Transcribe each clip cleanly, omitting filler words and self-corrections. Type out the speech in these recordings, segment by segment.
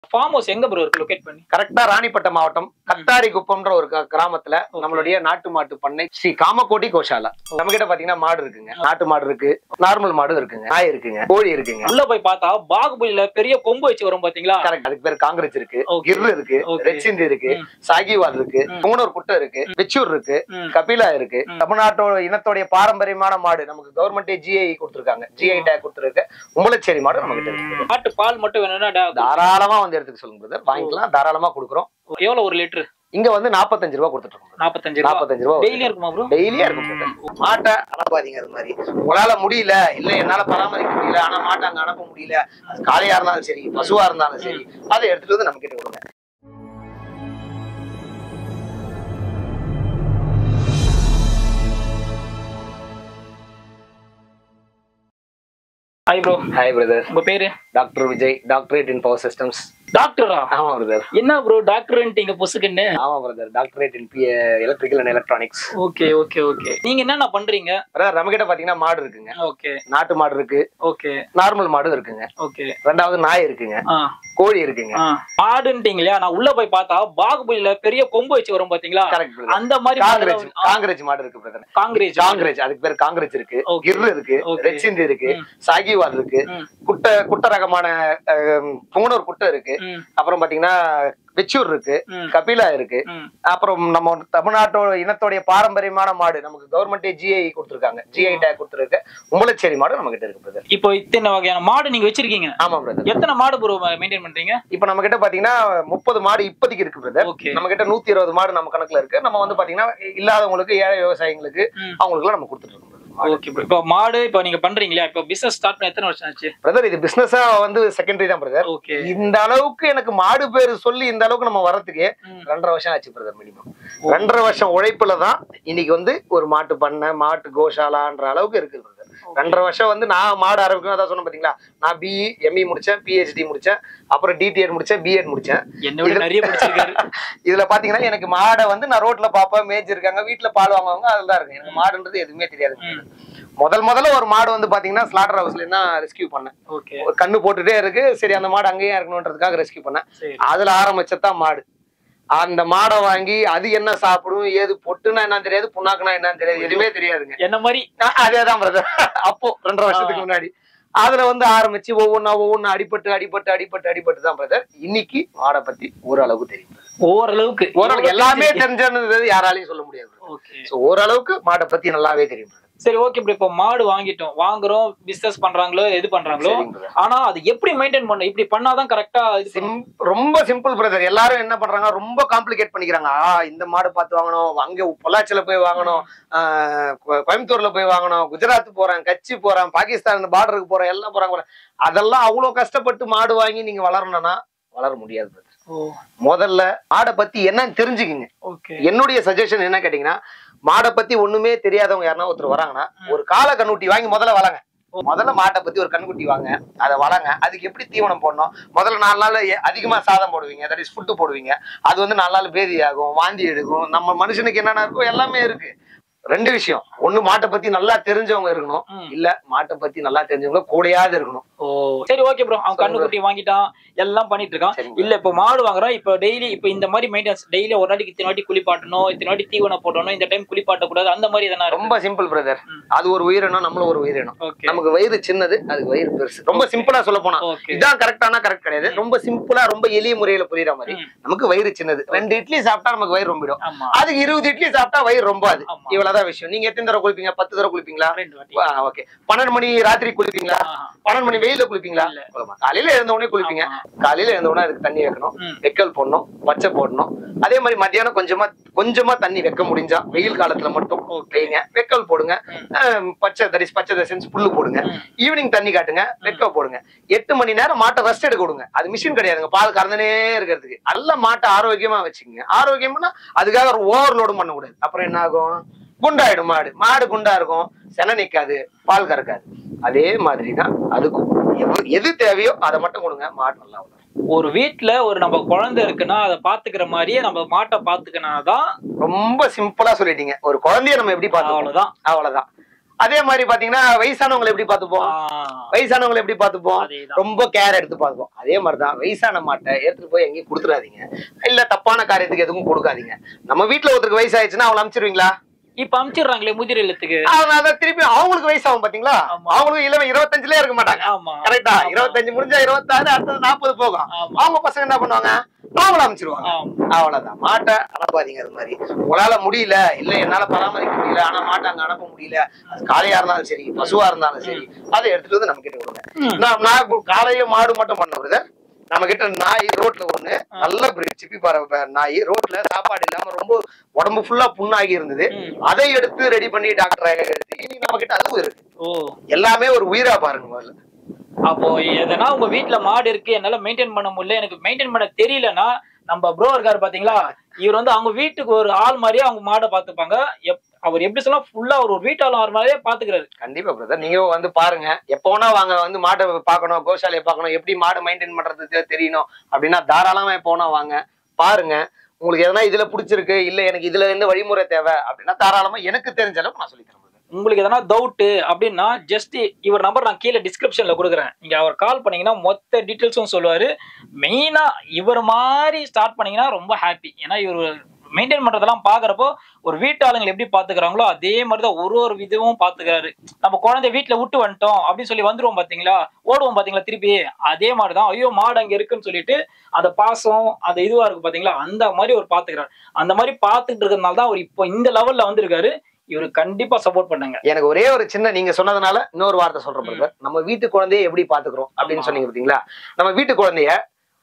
Form house எங்க bro இருக்கு locate பண்ணி? கரெக்டா ராணிப்பட்டம் மாவட்டம் கத்தாரிக்குப்பம்ன்ற ஒரு கிராமத்துல நம்மளுடைய நாட்டு மாட்டு பண்ணை ஸ்ரீ காமக்கோட்டி கோஷாலா. நம்ம கிட்ட பாத்தீங்கன்னா மாடு இருக்குங்க, நாட்டு மாடு இருக்கு, நார்மல் மாடு இருக்குங்க, நாய் இருக்குங்க, கோழி இருக்குங்க. உள்ள போய் பார்த்தா பாகுபலியில பெரிய கொம்பு வச்சு வரும் பாத்தீங்களா? கரெக்ட். அதுக்கு பேர் காங்கிரஸ் இருக்கு, கிர் இருக்கு, ரெச்சிந்தி இருக்கு, சாகிவால் இருக்கு, மூணூர் குட்டை இருக்கு, வெச்சூர் இருக்கு, கபிலா இருக்கு. தமிழ்நாட்டோட இனத்தோடைய பாரம்பரியமான மாடு நமக்கு கவர்மெண்ட் ஜிஐ கொடுத்திருக்காங்க, ஜிஐ டேக் கொடுத்திருக்கு. உம்பளச்சேரி மாடு நம்ம கிட்ட இருக்கு. மாட்டு பால் மட்டும் வேணும்னா தாராளமா வந்து எடுத்துக்க சொல்லுங்க பிரதர், வாங்கிக்கலாம், தாராளமா கொடுக்குறோம். எவ்வளவு ஒரு லிட்டர்? இங்க வந்து 45 ரூபா கொடுத்துட்டு இருக்கோம். 45 ரூபா டெய்லியா இருக்குமா ப்ரோ? டெய்லியா இருக்கும். மாட்டை அனுப்பாதீங்க. அது மாதிரி உங்களால முடியல, இல்ல என்னால பராமரிக்க முடியல, ஆனா மாட்டை அங்க அனுப்ப முடியல, அது காளையா இருந்தாலும் சரி, பசுவா இருந்தாலும் சரி, அதை எடுத்துட்டு வந்து நம்ம கிட்ட கொடுங்க. Hi bro. Hi brother. உங்க பேரு? Doctor Vijay, doctorate in power systems. டாக்டரா? ஆமா பிரதர். என்ன ப்ரோ டாக்டர்ன்ட்டீங்க பொசுக்குன்னு? ஆமா brother, doctorate in electrical and electronics. Okay okay okay. நீங்க என்னென்ன பண்றீங்க? பிரதர் நம்ம கிட்ட பாத்தீங்கன்னா மாடு இருக்குங்க, ஓகே, நாட்டு மாடு இருக்கு, ஓகே, நார்மல் மாடு இருக்குங்க, ஓகே, ரெண்டாவது நாய் இருக்குங்க, கோழி இருக்குங்க. மாடுன்றீங்க இல்லையா? நான் உள்ள போய் பார்த்தா பாகுபலியில பெரிய கொம்பு வச்சு வரும் பாத்தீங்களா? கரெக்ட். அந்த மாதிரி காங்கிரஸ் மாடு இருக்கு பிரதர். காங்கிரஸ், அதுக்கு பேர் காங்கிரஸ் இருக்கு, கிர் இருக்கு, ரெச்சிந்தி இருக்கு, சாகிவால் இருக்கு, குட்டை ரகமான மூணூர் குட்டை இருக்கு, அப்புறம் பாத்தீங்கன்னா வெச்சூர் இருக்கு, கபிலா இருக்கு. அப்புறம் நம்ம தமிழ்நாட்டோட இனத்தோடைய பாரம்பரியமான மாடு நமக்கு கவர்மெண்ட் ஜிஐ கொடுத்திருக்காங்க, ஜிஐ டேக் கொடுத்திருக்கு. உம்பளச்சேரி மாடு நம்ம கிட்ட இருக்கு பிரதர். இப்போ இத்தனை வகையான மாடு நீங்க வச்சிருக்கீங்க? ஆமா பிரதர். எத்தனை மாடு ப்ரோ மெயின்டைன் பண்றீங்க? இப்போ நம்ம கிட்ட பாத்தீங்கன்னா 30 மாடு இப்போதைக்கு இருக்கு பிரதர். நம்ம கிட்ட 120 மாடு நம்ம கணக்குல இருக்கு. நம்ம வந்து பாத்தீங்கன்னா இல்லாதவங்களுக்கு, ஏழை விவசாயிகளுக்கு, அவங்களுக்கு நம்ம கொடுத்துட்டு இருக்கோம். Okay bro. இப்போ மாடு இப்போ நீங்க பண்றீங்களா? இப்போ பிசினஸ் ஸ்டார்ட் பண்ண எத்தனை வருஷம் ஆச்சு பிரதர்? இது பிசினஸா வந்து செகண்டரி தான் பிரதர். ஓகே. இந்த அளவுக்கு எனக்கு மாடு பேரு சொல்லி இந்த அளவுக்கு நம்ம வரதுக்கு 2.5 வருஷம் ஆச்சு பிரதர். மினிமம் 2.5 வருஷம் உழைப்புல தான் இன்னைக்கு வந்து ஒரு மாட்டு பண்ணை, மாட்டு கோஷாலான்ற அளவுக்கு இருக்கு பிரதர். 2.5 வருஷம் வந்து நான் மாடு ஆரம்பிக்கணும். அதான் சொன்ன பாத்தீங்களா, நான் பிஇ எம்இ முடிச்சேன், பிஹெச்டி முடிச்சேன், அப்புறம் டிடிஎட் முடிச்சேன், பிஎட் முடிச்சேன். இதுல பாத்தீங்கன்னா எனக்கு மாடை வந்து நான் ரோட்ல பாப்பேன், மேய்ச்சி இருக்காங்க, வீட்டுல பால் வாங்குவாங்க, அதுதான் இருக்கு. எனக்கு மாடுன்றது எதுவுமே தெரியாது. முதல்ல ஒரு மாடு வந்து பாத்தீங்கன்னா ஸ்லாட்டர் ஹவுஸ்ல தான் ரெஸ்கியூ பண்ணேன். ஒரு கண்ணு போட்டுட்டே இருக்கு, சரி அந்த மாடு அங்கேயே இருக்கணும்ன்றதுக்காக ரெஸ்கியூ பண்ணேன். அதுல ஆரம்பிச்சதான் மாடு. அந்த மாடை வாங்கி அது என்ன சாப்பிடும், ஏது பொட்டுனா என்ன தெரியாது, புண்ணாக்குனா என்ன தெரியாது, எதுவுமே தெரியாதுங்க. என்ன மாதிரி அதேதான் பிரதர். அப்போ 2.5 வருஷத்துக்கு முன்னாடி அதுல வந்து ஆரம்பிச்சு ஒவ்வொன்னா அடிபட்டு தான் பிரதர் இன்னைக்கு மாடை பத்தி ஓரளவுக்கு தெரியும். ஓரளவுக்கு எல்லாமே தெரிஞ்சது யாராலையும் சொல்ல முடியாது. ஓரளவுக்கு மாடை பத்தி நல்லாவே தெரியும். சரி, ஓகே. இப்போ மாடு வாங்குறோம், பிசினஸ் பண்றாங்களோ எது பண்றாங்களோ, ஆனா அது எப்படி மெயின்டைன் பண்ண, இப்படி பண்ணாதான் கரெக்டா? ரொம்ப சிம்பிள் பிரதர். எல்லாரும் என்ன பண்றாங்க, ரொம்ப காம்ப்ளிகேட் பண்ணிக்கிறாங்க. இந்த மாடு பார்த்து வாங்கணும், அங்க பொள்ளாச்சியில போய் வாங்கணும், கோயம்புத்தூர்ல போய் வாங்கணும், குஜராத் போறேன், கட்சி போறேன், பாகிஸ்தான் பார்டருக்கு போறேன், எல்லாம் போறாங்க. அதெல்லாம் அவ்வளவு கஷ்டப்பட்டு மாடு வாங்கி நீங்க வளரணும்னா வளர முடியாது பிரதர். முதல்ல மாடை பத்தி என்னன்னு தெரிஞ்சுக்கிங்க. என்னுடைய சஜஷன் என்ன கேட்டீங்கன்னா, மாடை பத்தி ஒண்ணுமே தெரியாதவங்க யாருன்னா ஒருத்தர் வராங்கன்னா, ஒரு காளை கண்ணுட்டி வாங்கி முதல்ல வளங்க. முதல்ல மாட்டை பத்தி ஒரு கண்ணுக்குட்டி வாங்க, அதை வளங்க. அதுக்கு எப்படி தீவனம் போடணும், முதல்ல 4 நாள் அதிகமா சாதம் போடுவீங்க, தட் இஸ் ஃபுட்டு போடுவீங்க. அது வந்து 4 நாள் பேதி ஆகும், வாந்தி எடுக்கும். நம்ம மனுஷனுக்கு என்னென்ன இருக்கோ எல்லாமே இருக்கு. 2 விஷயம். ஒண்ணு மாட்டை பத்தி நல்லா தெரிஞ்சவங்க இருக்கணும், இல்ல மாட்டை பத்தி நல்லா தெரிஞ்சவங்க கூடயாவது இருக்கணும். சரி, ஓகே ப்ரோ. அவன் கண்ணுக்குட்டி வாங்கிட்டான், எல்லாம் பண்ணிட்டு இருக்கான். இல்ல இப்போ மாடு வாங்குறான், இப்போ டெய்லி இப்போ இந்த மாதிரி மெயின்டெனன்ஸ், டெய்லி ஒரு நாளைக்கு இத்தனை வாட்டி குளிப்பாட்டணும், இத்தனை வாட்டி தீவனம் போடணும், இந்த டைம் குளிப்பாட்ட கூடாது, அந்த மாதிரி எதனா? ரொம்ப சிம்பிள் பிரதர். அது ஒரு உயிரினம், நம்மளும் ஒரு உயிரினம். நமக்கு வயிறு சின்னது, அதுக்கு வயிறு பெருசு. ரொம்ப சிம்பிளா சொல்ல போனா இதான் கரெக்டானா கரெக்ட் கிடையாது. ரொம்ப சிம்பிளா, ரொம்ப எளிய முறையில புரியுற மாதிரி, நமக்கு வயிறு சின்னது. 2 இட்லி சாப்பிட்டா நமக்கு வயிறு ரொம்பிடும். அதுக்கு 20 இட்லி சாப்பிட்டா வயிறு ரொம்பாது. இவ்வளவுதான் விஷயம். நீங்க எத்தனை தடவை குளிப்பீங்க? 10 தடவை குளிப்பீங்களா? ஓகே. 12 மணி ராத்திரி குளிப்பீங்களா? 12 மணி வெயில குளிப்பீங்களா? காலையில எழுந்த உடனே குளிப்பீங்க. காலையில எழுந்த உடனே அதுக்கு தண்ணி வைக்கணும், வெக்கல் போடணும், பச்சை போடணும். அதே மாதிரி மத்தியானம் கொஞ்சமா தண்ணி வைக்க முடிஞ்சா வெயில் காலத்துல மட்டும் வைங்க, வெக்கல் போடுங்க. பச்சை புல்லு போடுங்க. ஈவினிங் தண்ணி காட்டுங்க, வெக்க போடுங்க. 8 மணி நேரம் மாட்டை ரெஸ்ட் எடுக்க கொடுங்க. அது மிஷின் கிடையாதுங்க, பால் கறந்துனே இருக்கிறதுக்கு. நல்ல மாட்டை ஆரோக்கியமா வச்சுக்கோங்க. ஆரோக்கியம்னா அதுக்காக ஓவர்லோடும் பண்ணக்கூடாது. அப்புறம் என்ன ஆகும், குண்டாயிடும். மாடு குண்டா இருக்கும், சென நிக்காது, பால் கறக்காது. அதே மாதிரிதான் அதுக்கும் எது தேவையோ அதை மட்டும் கொடுங்க, மாடு நல்லா வளரும். ஒரு வீட்டுல ஒரு நம்ம குழந்தை இருக்குன்னா அதை பாத்துக்கிற மாதிரியே நம்ம மாட்டை பாத்துக்கினாதான். ரொம்ப சிம்பிளா சொல்லிட்டீங்க. ஒரு குழந்தைய நம்ம எப்படி பார்த்தோம், அவ்வளவுதான். அதே மாதிரி பாத்தீங்கன்னா வயசானவங்களை எப்படி பாத்துப்போம், வயசானவங்களை எப்படி பாத்துப்போம், ரொம்ப கேர் எடுத்து பாத்துப்போம். அதே மாதிரிதான் வயசான மாட்டை எடுத்துட்டு போய் எங்கேயும் கொடுத்துடாதீங்க, இல்ல தப்பான காரியத்துக்கு எதுவும் கொடுக்காதீங்க. நம்ம வீட்டுல ஒருத்தருக்கு வயசாயிடுச்சுன்னா அவளை அனுப்பிச்சிருவீங்களா? இப்ப அனுப்பிச்சிடுறாங்களே முதிர் இல்லத்துக்கு. திருப்பி அவங்களுக்கு வயசாகும் பாத்தீங்களா, அவங்களுக்கு 25லயே இருக்க மாட்டாங்க. கரெக்டா? 25 முடிஞ்சா 26, அடுத்தது 40 போகும். அவங்க பசங்க என்ன பண்ணுவாங்க, அவங்கள அமைச்சிருவாங்க. அவ்வளவுதான். மாட்டை அனுப்பாதீங்க. அது மாதிரி உங்களால முடியல, இல்ல என்னால பராமரிக்க முடியல, ஆனா மாட்டை அங்க அனுப்ப முடியல, அது காளையா இருந்தாலும் சரி பசுவா இருந்தாலும் சரி, அதை எடுத்துட்டு வந்து நம்ம கிட்ட கொடுங்க. நான் காளையோ மாடு மட்டும் பண்ண வருது. நம்ம கிட்ட நாய் ரோட்ல ஒண்ணு நல்ல சிப்பி பாறை நாய் ரோட்ல சாப்பாடு இல்லாம ரொம்ப உடம்பு ஃபுல்லா புண்ணாகி இருந்தது. அதை எடுத்து ரெடி பண்ணி டாக்டர் எடுத்து இன்னைக்கு நம்ம கிட்ட அதுவும் இருக்கு. எல்லாமே ஒரு உயிரா பாருங்க முதல்ல. அப்போ எதனா உங்க வீட்டுல மாடு இருக்கு, என்னால மெயின்டைன் பண்ண முடியல, எனக்கு மெயின்டைன் பண்ண தெரியலன்னா நம்ம ப்ரோ இருக்காரு பாத்தீங்களா, இவர் வந்து அவங்க வீட்டுக்கு ஒரு ஆள் மாதிரியே அவங்க மாடை பாத்துப்பாங்க. அவர் எப்படி சொல்ல ஃபுல்லா ஒரு வீட்டாளர் ஆறு மாதிரியே பாத்துக்கிறாரு. கண்டிப்பா பிரதர், நீங்க வந்து பாருங்க. எப்போனா வாங்க வந்து மாட்டை பாக்கணும், கோசாலையை பாக்கணும், எப்படி மாடு மெயின்டைன் பண்றது தெரியணும் அப்படின்னா தாராளமா எப்போனா வாங்க பாருங்க. உங்களுக்கு எதனா இதுல பிடிச்சிருக்கு, இல்ல எனக்கு இதுல இருந்து வழிமுறை தேவை அப்படின்னா தாராளமா எனக்கு தெரிஞ்ச அளவுக்கு நான் சொல்லிக்கிறேன். உங்களுக்கு எதனா டவுட் அப்படின்னா ஜஸ்ட் இவர் நம்பர் நான் கீழே டிஸ்கிரிப்ஷன்ல கொடுக்குறேன், நீங்க அவர் கால் பண்ணீங்கன்னா மொத்த டீட்டெயில்ஸும் சொல்லுவாரு. மெயினா இவர் மாதிரி ஸ்டார்ட் பண்ணீங்கன்னா ரொம்ப ஹாப்பி. ஏன்னா இவர் மெயின்டைன் பண்றதெல்லாம் பாக்குறப்போ ஒரு வீட்டாளுங்களை எப்படி பாத்துக்கிறாங்களோ அதே மாதிரிதான் ஒரு விதமும் பாத்துக்கிறாரு. நம்ம குழந்தை வீட்டுல விட்டு வந்துட்டோம் அப்படின்னு சொல்லி வந்துருவோம் பாத்தீங்களா, ஓடுவோம் பாத்தீங்களா திருப்பி, அதே மாதிரிதான் ஐயோ மாடு அங்க இருக்குன்னு சொல்லிட்டு அந்த பாசம் அந்த இதுவா இருக்கு பாத்தீங்களா, அந்த மாதிரி ஒரு பாத்துக்கிறாரு. அந்த மாதிரி பாத்துக்கிட்டு இருக்கிறதுனால தான் அவர் இப்போ இந்த லெவல்ல வந்திருக்காரு. இவரு கண்டிப்பா சப்போர்ட் பண்ணுங்க. எனக்கு ஒரே ஒரு சின்ன, நீங்க சொன்னதுனால இன்னொரு வார்த்தை சொல்றேன். நம்ம வீட்டு குழந்தைய எப்படி பாத்துக்கிறோம் அப்படின்னு சொன்னீங்க பாத்தீங்களா, நம்ம வீட்டு குழந்தைய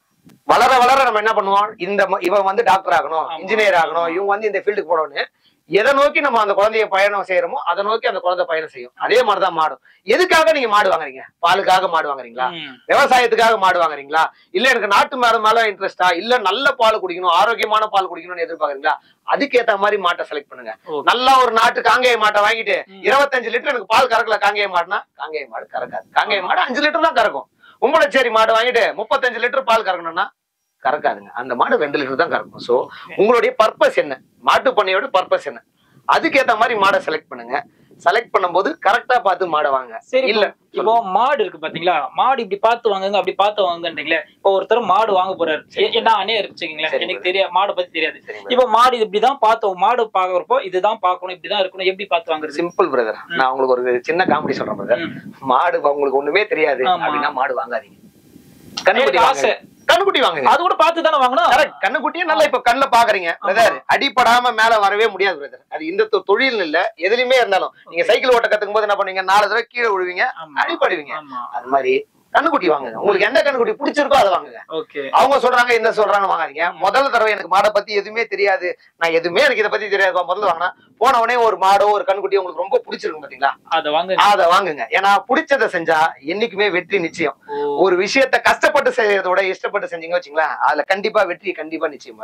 வளர வளர நம்ம என்ன பண்ணுவோம், இவன் வந்து டாக்டர் ஆகணும், இன்ஜினியர் ஆகணும், இவங்க வந்து இந்த ஃபீல்டுக்கு போனோம்னு எதை நோக்கி நம்ம அந்த குழந்தைய பயணம் செய்யறோமோ அதை நோக்கி அந்த குழந்தை பயணம் செய்யும். அதே மாதிரிதான் மாடும். எதுக்காக நீங்க மாடு வாங்குறீங்க? பாலுக்காக மாடு வாங்குறீங்களா, விவசாயத்துக்காக மாடு வாங்குறீங்களா, இல்ல எனக்கு நாட்டு மேல இன்ட்ரெஸ்டா, இல்ல நல்ல பால் குடிக்கணும், ஆரோக்கியமான பால் குடிக்கணும்னு எதிர்பார்க்கறீங்களா? அதுக்கேற்ற மாதிரி மாட்டை செலக்ட் பண்ணுங்க. நல்லா ஒரு நாட்டு காங்கேய மாட்டை வாங்கிட்டு 25 லிட்டர் எனக்கு பால் கறக்கல காங்கேய மாடுனா காங்கேய மாடு கறக்காது. காங்கேய மாடு 5 லிட்டர் தான் கறக்கும். உம்பளச்சேரி மாடு வாங்கிட்டு 35 லிட்டர் பால் கறக்கணும்னா கறக்காதுங்க. அந்த மாடு 2 லிட்டர் தான் கறக்கும். சோ உங்களுடைய பர்பஸ் என்ன, மாட்டு பண்ணையோட பர்பஸ் என்ன, அதுக்கேற்ற மாதிரி மாடை செலக்ட் பண்ணுங்க. செலக்ட் பண்ணும்போது கரெக்டா பார்த்து மாடை வாங்க. சரி, இல்ல இப்போ மாடு இருக்கு பாத்தீங்களா, மாடு இப்படி பார்த்து வாங்குங்க அப்படி பார்த்து வாங்குன்றீங்களே. இப்போ ஒருத்தர் மாடு வாங்க போறாரு, என்ன இருக்குங்களா, எனக்கு தெரியாது, மாடு பத்தி தெரியாது. இப்போ மாடு இப்படிதான் பார்த்தோம், மாடு பாக்குறப்போ இதுதான் பார்க்கணும், இப்படிதான் இருக்கணும், எப்படி பார்த்து வாங்குறது? சிம்பிள் பிரதர், நான் உங்களுக்கு ஒரு சின்ன காமெடி சொல்றேன் பிரதர். மாடு உங்களுக்கு ஒண்ணுமே தெரியாது அப்படின்னா மாடு வாங்காதீங்க. கண்ணுக்குட்டி வாங்குங்க. அது கூட பார்த்து தானே வாங்கணும். கண்ணுக்குட்டியே நல்லா இப்ப கண்ணுல பாக்குறீங்க பிரதர், அடிப்படாம மேல வரவே முடியாது பிரதர். அது இந்த தொழில் இல்ல, எதுலயுமே இருந்தாலும் நீங்க சைக்கிள் ஓட்ட கத்துக்கும் போது என்ன பண்ணுவீங்க, 4 தடவை கீழே விழுவீங்க, அடிப்படுவீங்க. அது மாதிரி கண்ணுக்குட்டி வாங்குங்க. உங்களுக்கு எந்த கண்ணுக்குட்டி பிடிச்சிருக்கோ அதை வாங்குங்க. அவங்க சொல்றாங்க இந்த சொல்றாங்க வாங்காதீங்க. முதல் தடவை எனக்கு மாடை பத்தி எதுவுமே தெரியாது, நான் எதுவுமே எனக்கு இதை பத்தி தெரியாது, முதல்ல வாங்கினா போனவனே ஒரு மாடோ ஒரு கண்ணுக்குட்டி உங்களுக்கு ரொம்ப பிடிச்சிருக்கும் பாத்தீங்களா, அதை வாங்குங்க. ஏன்னா பிடிச்சதை செஞ்சா என்னைக்குமே வெற்றி நிச்சயம். ஒரு விஷயத்த கஷ்டப்பட்டு செய்யறத விட இஷ்டப்பட்டு செஞ்சீங்க வச்சுங்களா, அதுல கண்டிப்பா வெற்றி கண்டிப்பா நிச்சயம்.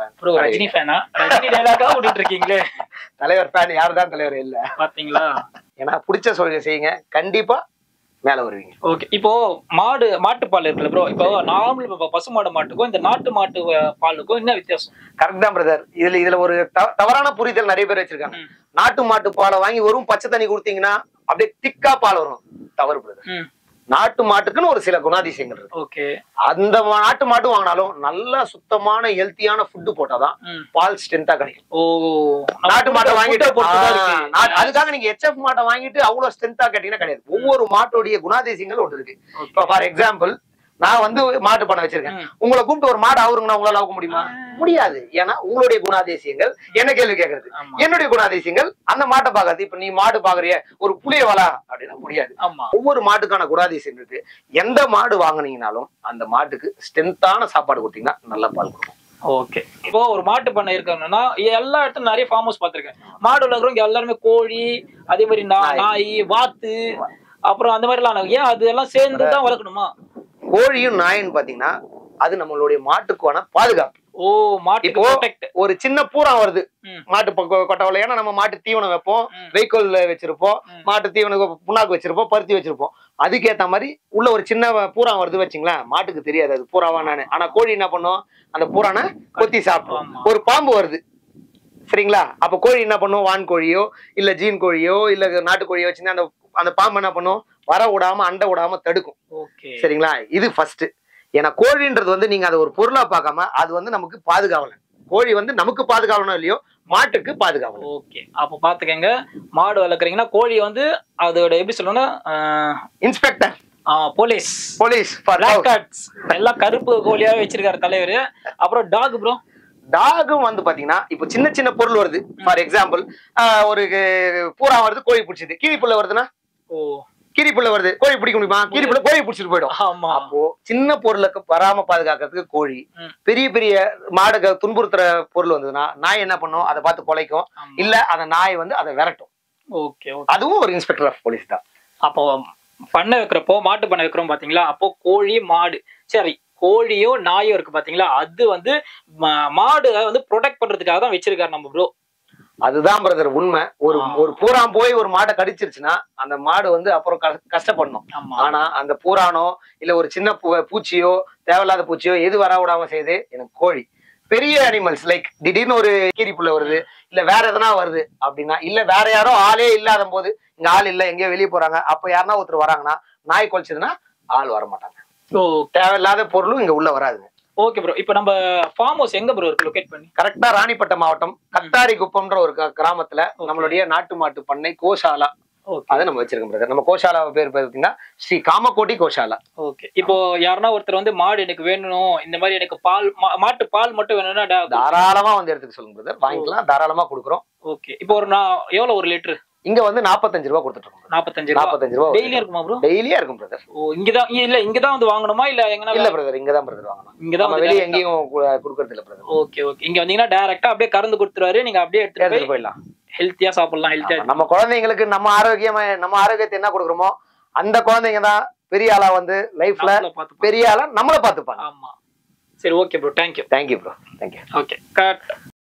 தலைவர் ஃபேன் யாருதான் தலைவர் இல்ல பாத்தீங்களா. ஏன்னா பிடிச்ச சொல்ல செய்யுங்க, கண்டிப்பா மேல வருவீங்க. ஓகே, இப்போ மாட்டுப்பால் இருக்குல்ல ப்ரோ, இப்போ நார்மல் பசுமாடு மாட்டுக்கும் இந்த நாட்டு மாட்டு பாலுக்கும் என்ன வித்தியாசம்? கரெக்ட் தான் பிரதர். இதுல ஒரு தவறான புரிதல் நிறைய பேர் வச்சிருக்காங்க. நாட்டு மாட்டு பாலை வாங்கி வெறும் பச்சை தண்ணி கொடுத்தீங்கன்னா அப்படியே திக்கா பால் வரும். தவறு பிரதர். நாட்டு மாட்டுக்குன்னு ஒரு சில குணாதிசயங்கள் இருக்கு. அந்த நாட்டு மாட்டு வாங்கினாலும் நல்லா சுத்தமான ஹெல்த்தியான ஃபுட்டு போட்டாதான் பால் ஸ்ட்ரென்த்தா கிடைக்கும். நாட்டு மாட்டை வாங்கிட்டு அதுக்காக நீங்க HF மாட்டை வாங்கிட்டு அவ்வளவு ஸ்ட்ரென்த்தா கேட்டீங்கன்னா கிடையாது. ஒவ்வொரு மாட்டோடைய குணாதிசயங்கள் ஒன்று இருக்கு. இப்ப ஃபார் எக்ஸாம்பிள் நான் வந்து மாட்டு பண்ண வச்சிருக்கேன், உங்களை கூப்பிட்டு ஒரு மாடு அவருங்கன்னா உங்களால ஆக முடியுமா? முடியாது. ஏன்னா உங்களுடைய குணாதிசயங்கள் என்ன கேள்வி கேட்கறது, என்னுடைய குணாதிசயங்கள் அந்த மாட்டை பாக்குறது. இப்ப நீ மாடு பாக்குறிய ஒரு புளிய வளா அப்படின்னா முடியாது. ஒவ்வொரு மாட்டுக்கான குணாதிசயம் இருக்கு. எந்த மாடு வாங்கினீங்கனாலும் அந்த மாட்டுக்கு ஸ்ட்ரென்த்தான சாப்பாடு கொடுத்தீங்கன்னா நல்ல பால் கொடுக்கும். ஓகே, இப்போ ஒரு மாட்டு பண்ணை இருக்கணும்னா எல்லா இடத்துலயும் நிறைய ஃபார்ம் ஹவுஸ் பாத்திருக்கேன். மாடு வளர்க்குறவங்க எல்லாருமே கோழி, அதே மாதிரி நாய், வாத்து, அப்புறம் அந்த மாதிரி எல்லாம் ஏன் அது எல்லாம் சேர்ந்துதான் வளர்க்கணுமா? கோழியும் நாயின்னு பாத்தீங்கன்னா அது நம்மளுடைய மாட்டுக்கான பாதுகாப்பு. ஒரு சின்ன பூரா வருது மாட்டு கொட்டவளை, ஏன்னா நம்ம மாட்டு தீவனம் வைப்போம், வைக்கோல் வச்சிருப்போம், மாட்டு தீவனம் புண்ணாக்கு வச்சிருப்போம், பருத்தி வச்சிருப்போம். அதுக்கேத்த மாதிரி உள்ள ஒரு சின்ன பூரா வருது வச்சுங்களேன், மாட்டுக்கு தெரியாது அது பூராவா நானு. ஆனா கோழி என்ன பண்ணும், அந்த பூரான கொத்தி சாப்பிடும். ஒரு பாம்பு வருது சரிங்களா, அப்ப கோழி என்ன பண்ணும், வான் கோழியோ இல்ல ஜீன் கோழியோ இல்ல நாட்டுக்கோழியோ வச்சுன்னா அந்த அந்த பாம்பு என்ன பண்ணும், வர விடாம அண்டை விடாம தடுக்கும். சரிங்களா, இது ஃபர்ஸ்ட். ஏன்னா கோழின்றது வந்து நீங்க அதை ஒரு பொருளா பார்க்காம அது வந்து நமக்கு பாதுகாவலன். கோழி வந்து நமக்கு பாதுகாவலனோ இல்லையோ மாட்டுக்கு பாதுகாவலன். ஓகே, அப்ப பாத்துக்கங்க, மாடு வளர்க்குறீங்கன்னா கோழி வந்து அதோட எப்படி சொல்லணும்னா இன்ஸ்பெக்டர், போலீஸ் எல்லாம் கருப்பு கோழியா வச்சிருக்காரு தலைவர். அப்புறம் டாக் ப்ரோ, டாகும் வந்து பாத்தீங்கன்னா இப்ப சின்ன சின்ன பொருள் வருது. ஃபார் எக்ஸாம்பிள் ஒரு பூரா வருது, கோழி பிடிச்சது. கீரிப்புள்ள வருதுன்னா கீரிப்புள்ள வருது, கோழி பிடிக்க முடியுமா? கீரிப்புள்ள கோழி பிடிச்சிட்டு போயிடும். அப்போ சின்ன பொருளுக்கு வராம பாதுகாக்கிறதுக்கு கோழி, பெரிய பெரிய மாடு துன்புறுத்துற பொருள் வந்ததுன்னா நாய் என்ன பண்ணும், அதை பார்த்து குலைக்கும், இல்ல அந்த நாய் வந்து அதை விரட்டும். அதுவும் ஒரு இன்ஸ்பெக்டர் ஆஃப் போலீஸ் தான். அப்போ பண்ணை வைக்கிறப்போ, மாட்டு பண்ணை வைக்கிறோம் பாத்தீங்களா, அப்போ கோழி மாடு, சரி கோழியோ நாயோ இருக்கு பாத்தீங்களா, அது வந்து மாடு வந்து ப்ரொடெக்ட் பண்றதுக்காக தான் வச்சிருக்காரு நம்ம ப்ரோ. அதுதான் பிரதர் உண்மை. ஒரு பூரான் போய் ஒரு மாடை கடிச்சிருச்சுன்னா அந்த மாடு வந்து அப்புறம் கஷ்டப்படணும். ஆனா அந்த பூரானோ இல்ல ஒரு சின்ன பூச்சியோ தேவையில்லாத பூச்சியோ எது வர விடாம செய்யுது எனக்கு கோழி. பெரிய அனிமல்ஸ் லைக் திடீர்னு ஒரு கீரிப்புள்ள வருது, இல்ல வேற எதனா வருது அப்படின்னா, இல்ல வேற யாரோ ஆளே இல்லாத போது, இங்க ஆள் இல்ல எங்கேயோ வெளியே போறாங்க, அப்ப யாருன்னா ஒருத்தர் வராங்கன்னா நாய் கொலைச்சதுன்னா ஆள் வர மாட்டாங்க. தேவையில்லாத பொருளும் இங்க உள்ள வராதுங்க. ஓகே ப்ரோ, இப்போ நம்ம ஃபார்ம் ஹவுஸ் எங்க ப்ரோ இருக்கு லொகேட் பண்ணி? கரெக்டா ராணிப்பட்டம் மாவட்டம் கத்தாரிக்குப்பம்ன்ற ஒரு கிராமத்துல நம்மளுடைய நாட்டு மாட்டு பண்ணை கோஷாலா அதை நம்ம வச்சிருக்கோம் பிரதர். நம்ம கோஷாலா பேர் பாத்தீங்கன்னா ஸ்ரீ காமகோட்டி கோஷாலா. ஓகே, இப்போ யாருன்னா ஒருத்தர் வந்து மாடு எனக்கு வேணும், இந்த மாதிரி எனக்கு பால் மாட்டு பால் மட்டும் வேணும்னா தாராளமா வந்து எடுத்துக்க சொல்லுங்க பிரதர், வாங்கிக்கலாம், தாராளமா கொடுக்குறோம். ஓகே, இப்போ ஒரு நான் எவ்வளவு ஒரு லிட்டர் இங்க வந்து 45 ரூபா கொடுத்துட்டு இருக்கோம். 45 ரூபா டெய்லியா இருக்குமா ப்ரோ? டெய்லியா இருக்கும் பிரதர். இங்கதான் இல்ல, இங்கதான் வந்து வாங்கணுமா இல்ல எங்கனா? இல்ல பிரதர், இங்கதான் பிரதர் வாங்கணும். இங்கதான் வெளிய எங்கேயும் குடுக்குறது இல்ல பிரதர். ஓகே ஓகே, இங்க வந்தீங்கன்னா டைரக்டா அப்படியே கறந்து கொடுத்துருவாரு, நீங்க அப்படியே எடுத்துட்டு போயிடலாம். ஹெல்த்தியா சாப்பிடலாம். ஹெல்த்தியா நம்ம குழந்தைங்களுக்கு நம்ம ஆரோக்கியத்தை என்ன கொடுக்குறோமோ அந்த குழந்தைங்க தான் பெரிய ஆளா வந்து லைஃப்ல பெரிய ஆளா நம்மள பாத்துப்பாங்க. ஆமா, சரி okay bro, thank you. Thank you bro, thank you. Okay, cut.